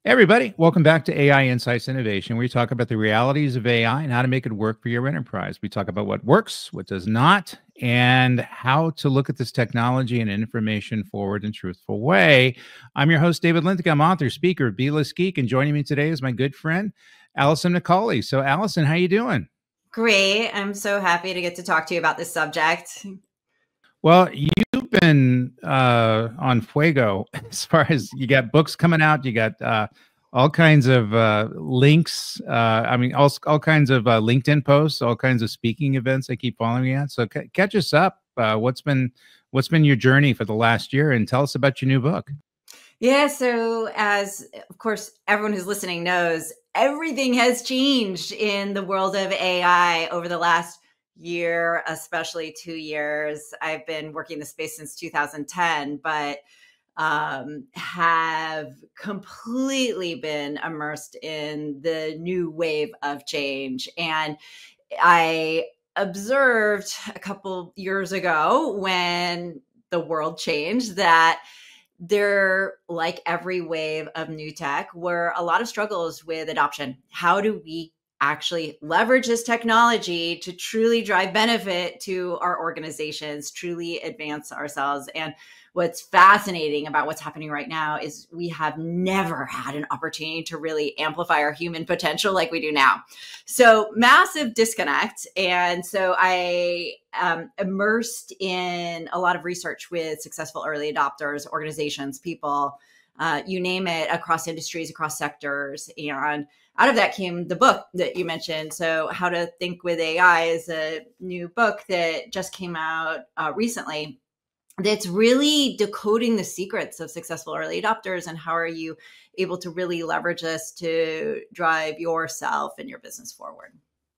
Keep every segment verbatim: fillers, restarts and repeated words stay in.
Hey everybody, welcome back to A I Insights Innovation. We talk about the realities of A I and how to make it work for your enterprise. We talk about what works, what does not, and how to look at this technology in an information forward and truthful way. I'm your host, David Linthick. I'm author, speaker, B-list geek, and joining me today is my good friend, Alison McCauley. So Alison, how you doing? Great. I'm so happy to get to talk to you about this subject. Well, you've been uh, on fuego as far as you got books coming out, you got uh, all kinds of uh, links. Uh, I mean, all, all kinds of uh, LinkedIn posts, all kinds of speaking events I keep following you at. So c catch us up. Uh, what's been what's been your journey for the last year, and tell us about your new book. Yeah. So as of course, everyone who's listening knows, everything has changed in the world of A I over the last year, especially two years. I've been working in the space since two thousand ten, but um, have completely been immersed in the new wave of change. And I observed a couple years ago when the world changed that there, like every wave of new tech, were a lot of struggles with adoption. How do we actually leverage this technology to truly drive benefit to our organizations, truly advance ourselves? And what's fascinating about what's happening right now is we have never had an opportunity to really amplify our human potential like we do now. So massive disconnect. And so I um, immersed in a lot of research with successful early adopters, organizations, people, uh, you name it, across industries, across sectors. And out of that came the book that you mentioned. So How to Think with A I is a new book that just came out uh, recently. That's really decoding the secrets of successful early adopters and how are you able to really leverage this to drive yourself and your business forward.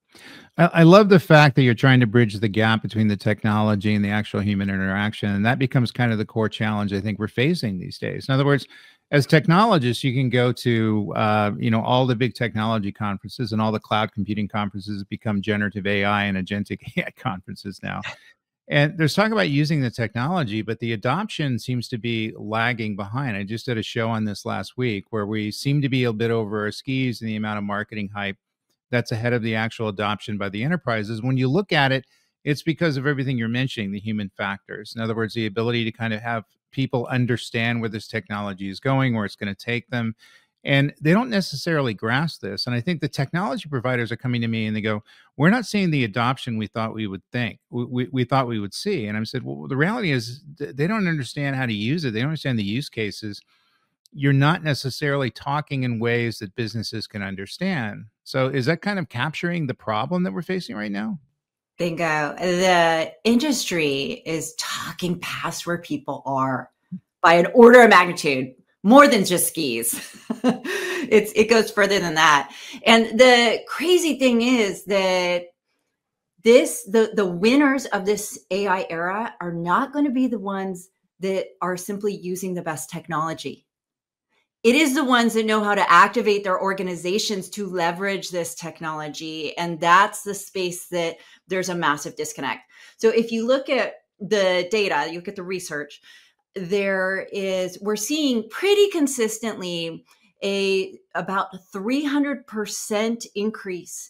I I love the fact that you're trying to bridge the gap between the technology and the actual human interaction. And that becomes kind of the core challenge I think we're facing these days. In other words, as technologists, you can go to, uh, you know, all the big technology conferences, and all the cloud computing conferences become generative A I and agentic A I conferences now. And there's talk about using the technology, but the adoption seems to be lagging behind. I just did a show on this last week where we seem to be a bit over our skis in the amount of marketing hype that's ahead of the actual adoption by the enterprises. When you look at it, it's because of everything you're mentioning, the human factors. In other words, the ability to kind of have people understand where this technology is going, where it's going to take them. And they don't necessarily grasp this. And I think the technology providers are coming to me and they go, we're not seeing the adoption we thought we would think, we, we, we thought we would see. And I said, well, the reality is they don't understand how to use it. They don't understand the use cases. You're not necessarily talking in ways that businesses can understand. So is that kind of capturing the problem that we're facing right now? Bingo. The industry is talking past where people are by an order of magnitude, more than just skis. it's, it goes further than that. And the crazy thing is that this, the, the winners of this A I era are not going to be the ones that are simply using the best technology. It is the ones that know how to activate their organizations to leverage this technology. And that's the space that there's a massive disconnect. So if you look at the data, you look at the research, there is, we're seeing pretty consistently a about three hundred percent increase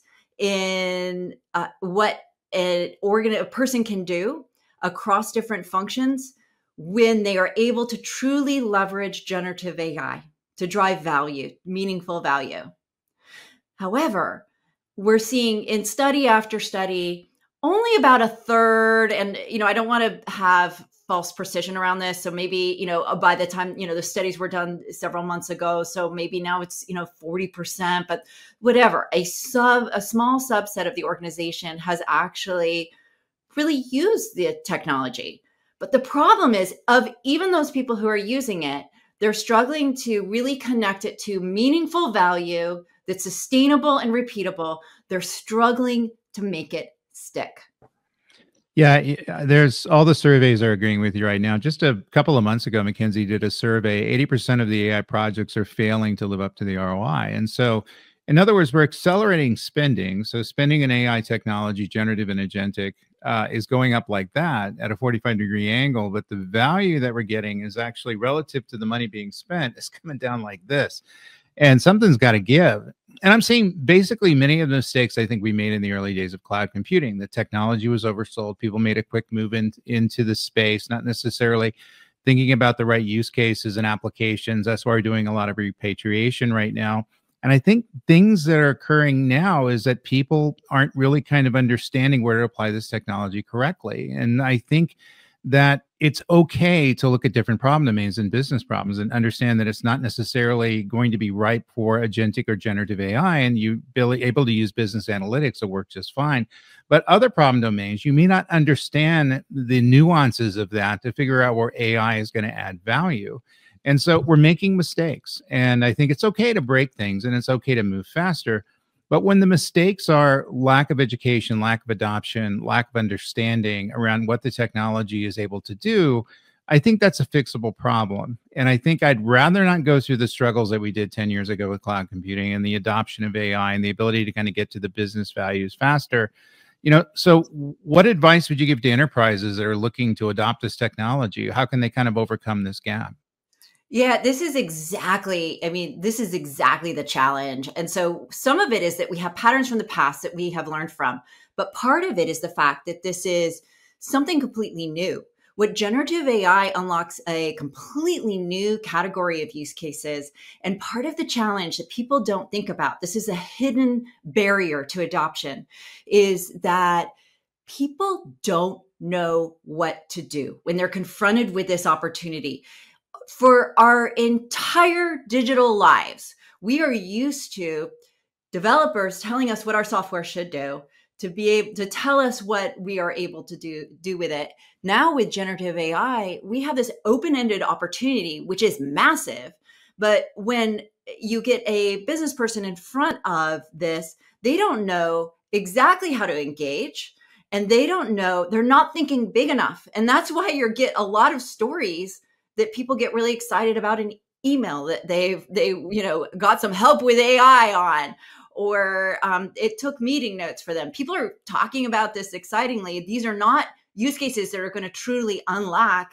in uh, what an organ, a person can do across different functions when they are able to truly leverage generative A I to drive value, meaningful value. However, we're seeing in study after study, only about a third, and you know, I don't want to have false precision around this. So maybe, you know, by the time, you know, the studies were done several months ago, so maybe now it's, you know, forty percent, but whatever, a sub, a small subset of the organization has actually really used the technology. But the problem is, of even those people who are using it, they're struggling to really connect it to meaningful value that's sustainable and repeatable. They're struggling to make it stick. Yeah, there's all the surveys are agreeing with you right now. Just a couple of months ago, McKinsey did a survey. eighty percent of the A I projects are failing to live up to the R O I. And so, in other words, we're accelerating spending. So spending in A I technology, generative and agentic, uh, is going up like that at a forty-five degree angle. But the value that we're getting is actually relative to the money being spent is coming down like this. and something's got to give. And I'm seeing basically many of the mistakes I think we made in the early days of cloud computing. The technology was oversold. People made a quick move in, into the space, not necessarily thinking about the right use cases and applications. That's why we're doing a lot of repatriation right now. And I think things that are occurring now is that people aren't really kind of understanding where to apply this technology correctly. And I think that it's okay to look at different problem domains and business problems and understand that it's not necessarily going to be ripe for agentic or generative A I, and you be able to use business analytics to work just fine. But other problem domains, you may not understand the nuances of that to figure out where A I is going to add value. And so we're making mistakes, and I think it's okay to break things and it's okay to move faster. But when the mistakes are lack of education, lack of adoption, lack of understanding around what the technology is able to do, I think that's a fixable problem. And I think I'd rather not go through the struggles that we did ten years ago with cloud computing and the adoption of A I and the ability to kind of get to the business values faster. You know, so what advice would you give to enterprises that are looking to adopt this technology? How can they kind of overcome this gap? Yeah, this is exactly, I mean, this is exactly the challenge. And so some of it is that we have patterns from the past that we have learned from, but part of it is the fact that this is something completely new. What generative A I unlocks a completely new category of use cases. And part of the challenge that people don't think about, this is a hidden barrier to adoption, is that people don't know what to do when they're confronted with this opportunity. For our entire digital lives, we are used to developers telling us what our software should do, to be able to tell us what we are able to do, do with it. Now with generative A I, we have this open-ended opportunity, which is massive. But when you get a business person in front of this, they don't know exactly how to engage, and they don't know, they're not thinking big enough. And that's why you get a lot of stories that people get really excited about an email that they've, they, you know, got some help with A I on, or um, it took meeting notes for them. People are talking about this excitingly. These are not use cases that are going to truly unlock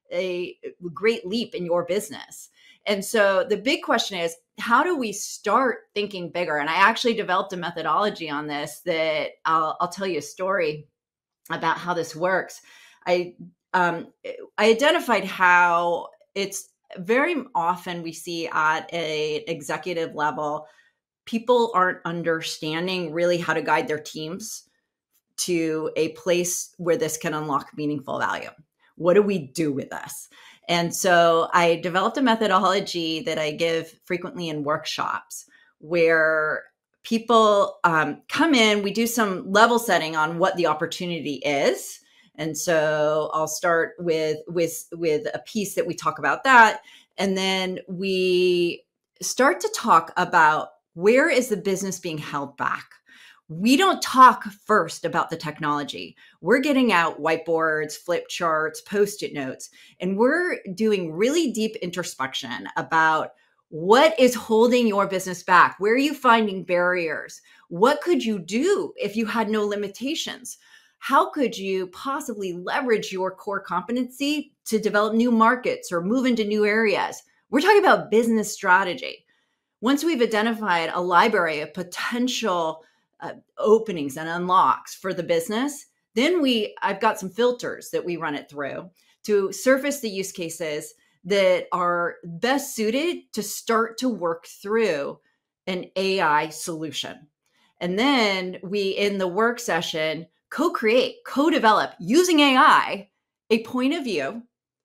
a great leap in your business. And so the big question is, how do we start thinking bigger? And I actually developed a methodology on this that I'll, I'll tell you a story about how this works. I Um, I identified how it's very often we see at a executive level, people aren't understanding really how to guide their teams to a place where this can unlock meaningful value. What do we do with this? And so I developed a methodology that I give frequently in workshops where people um, come in, we do some level setting on what the opportunity is. And so I'll start with, with, with a piece that we talk about that. And then we start to talk about where is the business being held back? We don't talk first about the technology. We're getting out whiteboards, flip charts, Post-it notes, and we're doing really deep introspection about what is holding your business back? Where are you finding barriers? What could you do if you had no limitations? How could you possibly leverage your core competency to develop new markets or move into new areas? We're talking about business strategy. Once we've identified a library of potential uh, openings and unlocks for the business, then we, I've got some filters that we run it through to surface the use cases that are best suited to start to work through an A I solution. And then we, in the work session, co-create, co-develop using A I, a point of view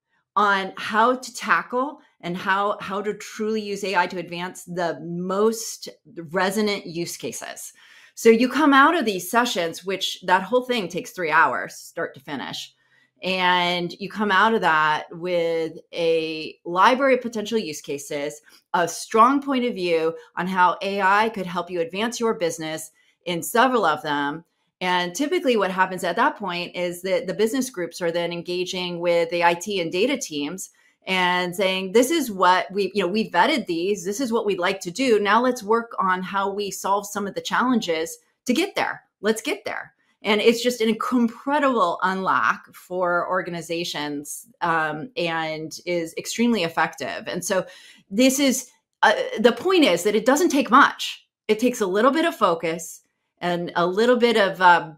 on how to tackle and how, how to truly use A I to advance the most resonant use cases. So you come out of these sessions, which that whole thing takes three hours, start to finish. And you come out of that with a library of potential use cases, a strong point of view on how A I could help you advance your business in several of them. And typically what happens at that point is that the business groups are then engaging with the I T and data teams and saying, this is what we, you know, we vetted these, this is what we'd like to do. Now let's work on how we solve some of the challenges to get there. Let's get there. And it's just an incredible unlock for organizations um, and is extremely effective. And so this is uh, the point is that it doesn't take much. It takes a little bit of focus and a little bit of um,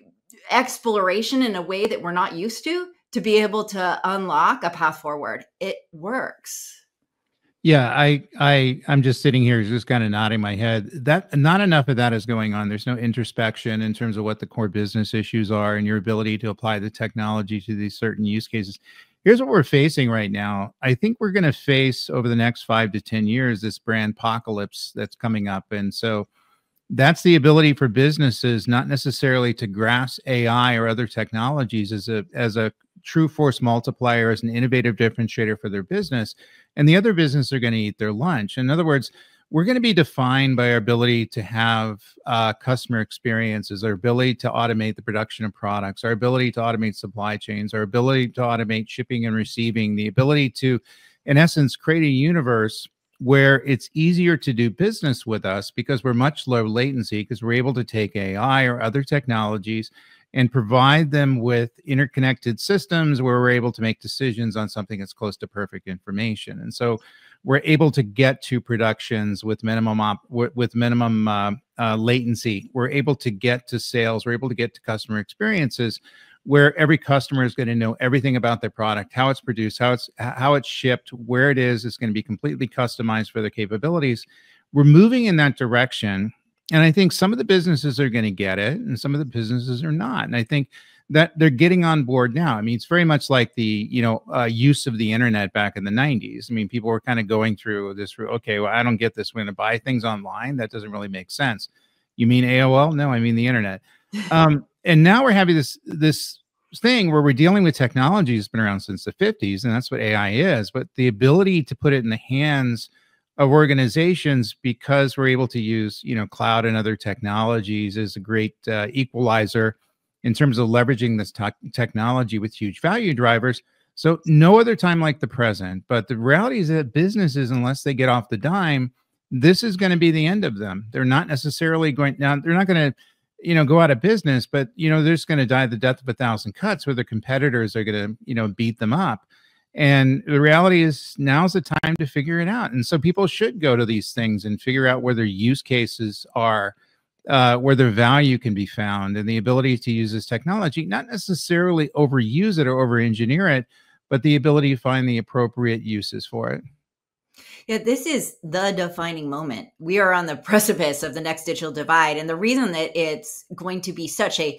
exploration in a way that we're not used to, to be able to unlock a path forward. It works. Yeah, I, I, I'm just sitting here, just kind of nodding my head. That not enough of that is going on. There's no introspection in terms of what the core business issues are and your ability to apply the technology to these certain use cases. Here's what we're facing right now. I think we're going to face over the next five to ten years this brand apocalypse that's coming up, and so that's the ability for businesses not necessarily to grasp A I or other technologies as a as a true force multiplier, as an innovative differentiator for their business, and the other business are going to eat their lunch. In other words, we're going to be defined by our ability to have uh, customer experiences, our ability to automate the production of products, our ability to automate supply chains, our ability to automate shipping and receiving, the ability to, in essence, create a universe where it's easier to do business with us because we're much low latency, because we're able to take A I or other technologies and provide them with interconnected systems where we're able to make decisions on something that's close to perfect information. And so we're able to get to productions with minimum op with minimum uh, uh, latency. We're able to get to sales. We're able to get to customer experiences where every customer is going to know everything about their product, how it's produced, how it's how it's shipped, where it is. It's going to be completely customized for their capabilities. We're moving in that direction. And I think some of the businesses are going to get it and some of the businesses are not. And I think that they're getting on board now. I mean, it's very much like the, you know, uh, use of the internet back in the nineties. I mean, people were kind of going through this, okay, well, I don't get this. We're going to buy things online. That doesn't really make sense. You mean A O L? No, I mean the internet. Um, and now we're having this, this thing where we're dealing with technology that's been around since the fifties, and that's what A I is. But the ability to put it in the hands of organizations, because we're able to use, you know, cloud and other technologies, is a great uh, equalizer in terms of leveraging this technology with huge value drivers. So no other time like the present. But the reality is that businesses, unless they get off the dime, this is going to be the end of them. They're not necessarily going now. They're not going to, you know, go out of business, but, you know, they're just going to die the death of a thousand cuts where their competitors are going to, you know, beat them up. And the reality is now's the time to figure it out. And so people should go to these things and figure out where their use cases are, uh, where their value can be found, and the ability to use this technology, not necessarily overuse it or over-engineer it, but the ability to find the appropriate uses for it. Yeah, this is the defining moment. We are on the precipice of the next digital divide. And the reason that it's going to be such a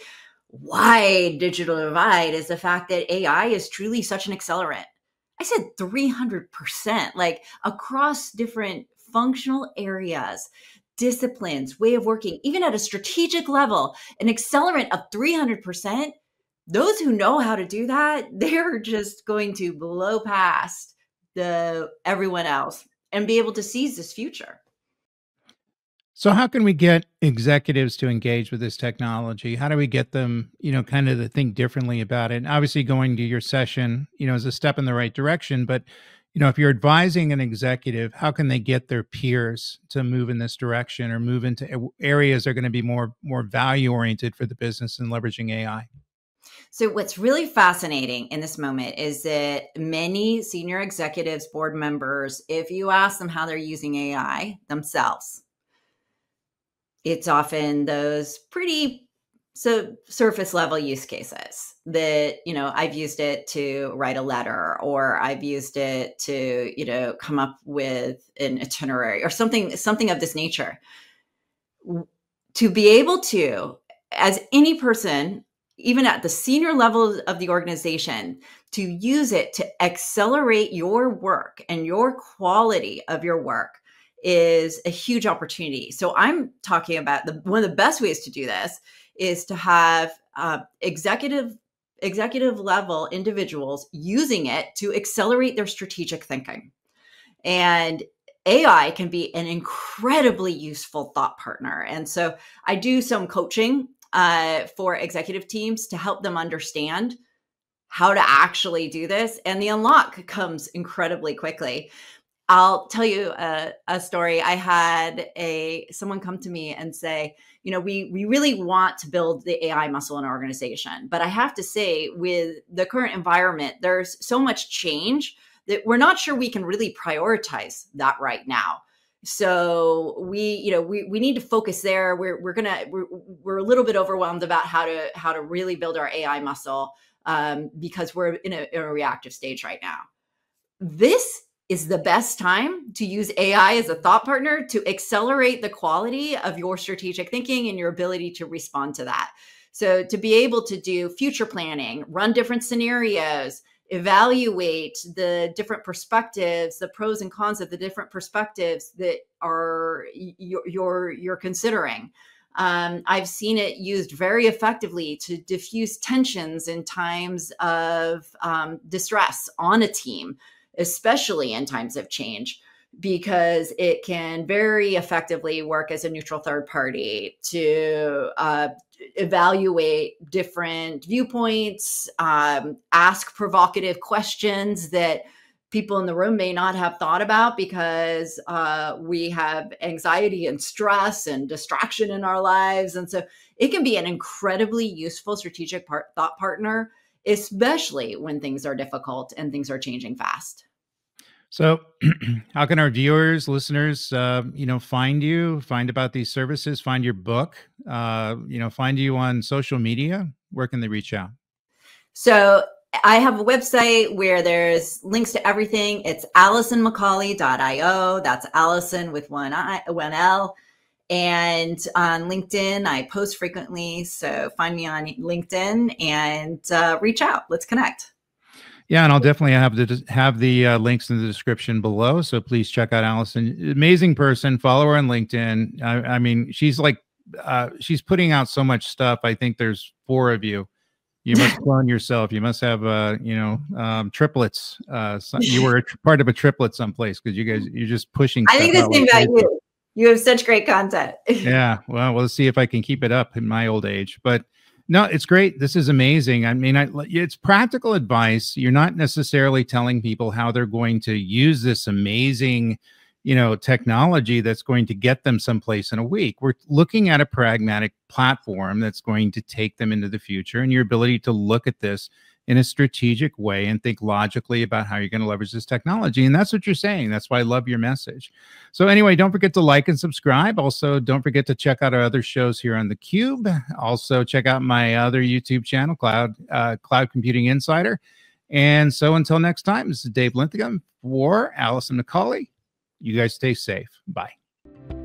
wide digital divide is the fact that A I is truly such an accelerant. I said three hundred percent, like across different functional areas, disciplines, way of working, even at a strategic level, an accelerant of three hundred percent. Those who know how to do that, they're just going to blow past the everyone else and be able to seize this future. So how can we get executives to engage with this technology? How do we get them, you know, kind of to think differently about it? And obviously going to your session, you know, is a step in the right direction. But, you know, if you're advising an executive, how can they get their peers to move in this direction or move into areas that are going to be more, more value oriented for the business and leveraging A I? So what's really fascinating in this moment is that many senior executives, board members, if you ask them how they're using A I themselves, it's often those pretty so surface level use cases that, you know, I've used it to write a letter, or I've used it to, you know, come up with an itinerary or something, something of this nature. To be able to, as any person, even at the senior level of the organization, to use it to accelerate your work and your quality of your work is a huge opportunity. So I'm talking about the, one of the best ways to do this is to have uh, executive executive level individuals using it to accelerate their strategic thinking. And A I can be an incredibly useful thought partner. And so I do some coaching uh, for executive teams to help them understand how to actually do this. And the unlock comes incredibly quickly. I'll tell you a, a story. I had a someone come to me and say, you know, we we really want to build the A I muscle in our organization. But I have to say, with the current environment, there's so much change that we're not sure we can really prioritize that right now. So we, you know, we, we need to focus there. We're, we're gonna, we're, we're a little bit overwhelmed about how to, how to really build our A I muscle, um, because we're in a, in a reactive stage right now. This is the best time to use A I as a thought partner to accelerate the quality of your strategic thinking and your ability to respond to that. So to be able to do future planning, run different scenarios, evaluate the different perspectives, the pros and cons of the different perspectives that are you're you're, you're considering. Um, I've seen it used very effectively to diffuse tensions in times of um, distress on a team, especially in times of change, because it can very effectively work as a neutral third party to uh, evaluate different viewpoints, um, ask provocative questions that people in the room may not have thought about because uh, we have anxiety and stress and distraction in our lives. And so it can be an incredibly useful strategic part, thought partner, especially when things are difficult and things are changing fast. So how can our viewers, listeners, uh, you know, find you, find about these services, find your book, uh, you know, find you on social media? Where can they reach out? So I have a website where there's links to everything. It's alison mccauley dot i o. That's Alison with one I, one L. And on LinkedIn, I post frequently. So find me on LinkedIn and uh, reach out. Let's connect. Yeah, and I'll definitely have the have the uh, links in the description below. So please check out Alison. Amazing person. Follow her on LinkedIn. I, I mean, she's like, uh, she's putting out so much stuff. I think there's four of you. You must clone yourself. You must have, uh, you know, um, triplets. Uh, so you were a tr part of a triplet someplace because you guys, you're just pushing. I think the same like about you. You have such great content. Yeah. Well, we'll see if I can keep it up in my old age. But no, it's great. This is amazing. I mean, I, it's practical advice. You're not necessarily telling people how they're going to use this amazing, you know, technology that's going to get them someplace in a week. We're looking at a pragmatic platform that's going to take them into the future, and your ability to look at this in a strategic way and think logically about how you're going to leverage this technology. And that's what you're saying. That's why I love your message. So anyway, don't forget to like and subscribe. Also, don't forget to check out our other shows here on theCUBE. Also, check out my other YouTube channel, Cloud, uh, Cloud Computing Insider. And so until next time, this is Dave Linthick for Alison McCauley. You guys stay safe. Bye.